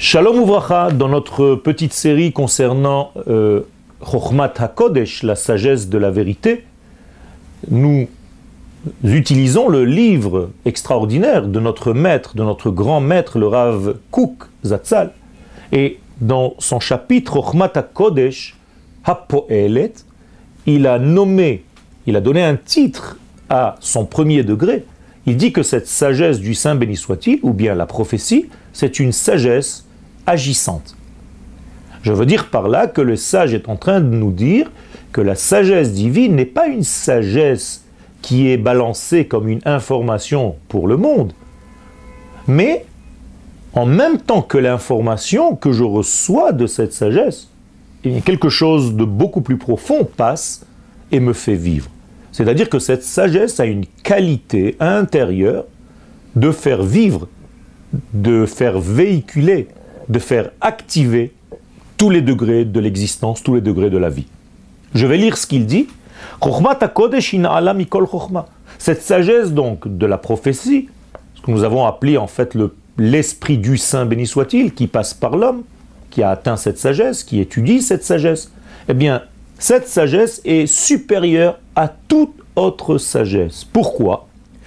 Shalom Uvracha, dans notre petite série concernant Chokhmat HaKodesh, la sagesse de la vérité, nous utilisons le livre extraordinaire de notre maître, de notre grand maître, le Rav Kook Zatzal. Et dans son chapitre Chokhmat HaKodesh, HaPo'elet, il a donné un titre à son premier degré. Il dit que cette sagesse du Saint béni soit-il, ou bien la prophétie, c'est une sagesse agissante. Je veux dire par là que le sage est en train de nous dire que la sagesse divine n'est pas une sagesse qui est balancée comme une information pour le monde, mais en même temps que l'information que je reçois de cette sagesse, quelque chose de beaucoup plus profond passe et me fait vivre. C'est-à-dire que cette sagesse a une qualité intérieure de faire vivre, de faire véhiculer, de faire activer tous les degrés de l'existence, tous les degrés de la vie. Je vais lire ce qu'il dit. Cette sagesse donc de la prophétie, ce que nous avons appelé en fait l'esprit du Saint béni soit-il, qui passe par l'homme, qui a atteint cette sagesse, qui étudie cette sagesse, eh bien, cette sagesse est supérieure à toute autre sagesse. Pourquoi ?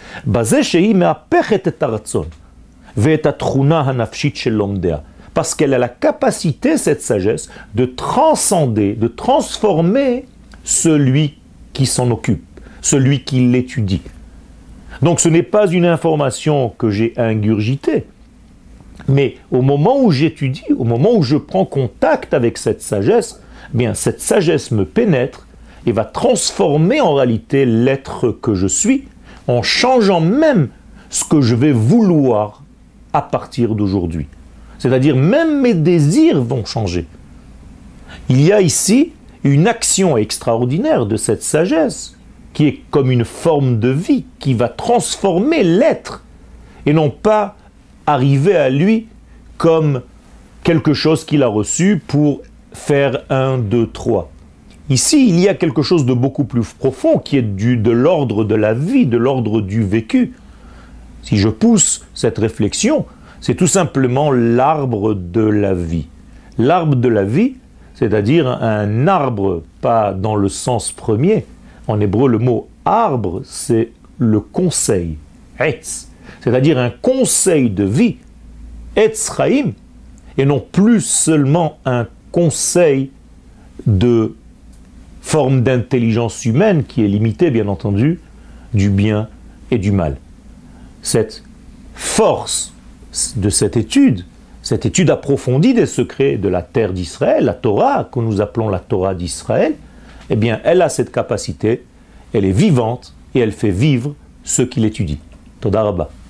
Parce qu'elle a la capacité, cette sagesse, de transcender, de transformer celui qui s'en occupe, celui qui l'étudie. Donc ce n'est pas une information que j'ai ingurgitée, mais au moment où j'étudie, au moment où je prends contact avec cette sagesse, eh bien cette sagesse me pénètre et va transformer en réalité l'être que je suis, en changeant même ce que je vais vouloir à partir d'aujourd'hui. C'est-à-dire même mes désirs vont changer. Il y a ici une action extraordinaire de cette sagesse qui est comme une forme de vie qui va transformer l'être et non pas arriver à lui comme quelque chose qu'il a reçu pour faire 1, 2, 3. Ici, il y a quelque chose de beaucoup plus profond qui est de l'ordre de la vie, de l'ordre du vécu. Si je pousse cette réflexion, c'est tout simplement l'arbre de la vie. L'arbre de la vie, c'est-à-dire un arbre, pas dans le sens premier. En hébreu, le mot arbre, c'est le conseil, etz, c'est-à-dire un conseil de vie, etz chaim, et non plus seulement un conseil de forme d'intelligence humaine qui est limitée, bien entendu, du bien et du mal. Cette force de cette étude approfondie des secrets de la terre d'Israël, la Torah, que nous appelons la Torah d'Israël, eh bien, elle a cette capacité, elle est vivante et elle fait vivre ceux qui l'étudient. Toda Rabba.